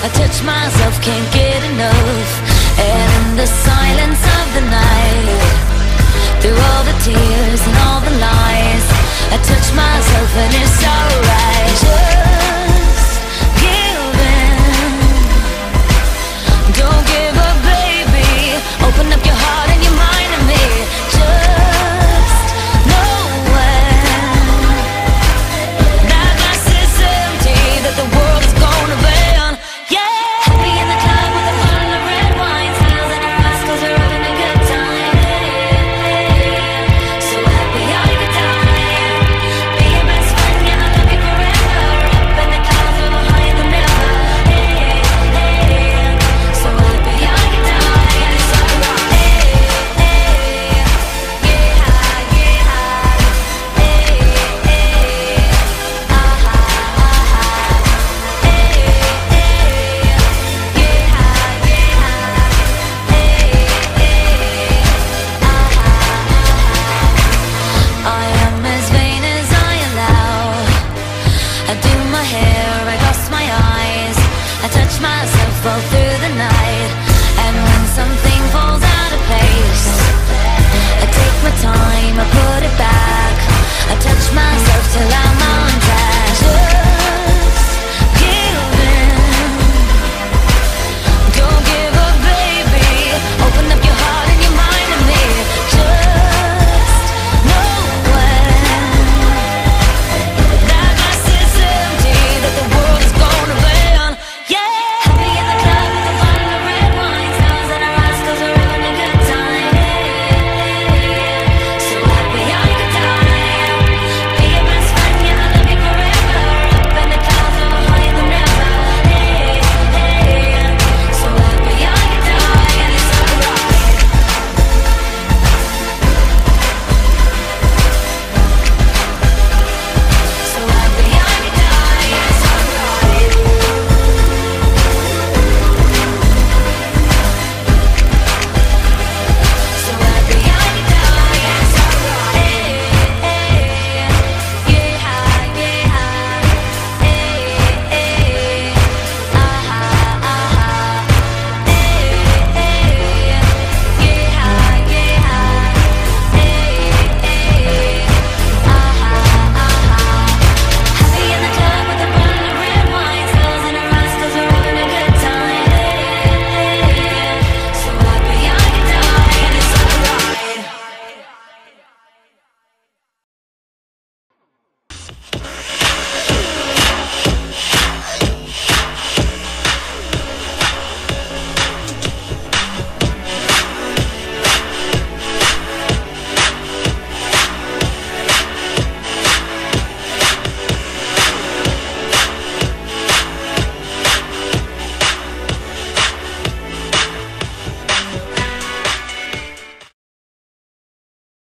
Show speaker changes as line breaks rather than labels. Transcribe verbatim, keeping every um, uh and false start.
I touch myself, can't get enough. And in the silence of the night, through all the tears and all the lies, I touch myself and it's alright. Just give in. Don't give up, baby. Open up your heart and your mind to me. Just know when that glass is empty, that the world is gonna burn. Yeah. Happy in the club with a bottle of red wine, smiles in her eyes 'cause we're having a good time. So happy I could die. Be your best friend and I love you forever. Up in the clouds, we're higher than ever. So happy I could die and it's alright. Yeah, yeah. Ah-ha, I am as vain as I allow. I do my hair, I cross my eyes, I touch myself all through the night. And when something falls out of place, I take my time, I put it back. I touch myself till I'm on track.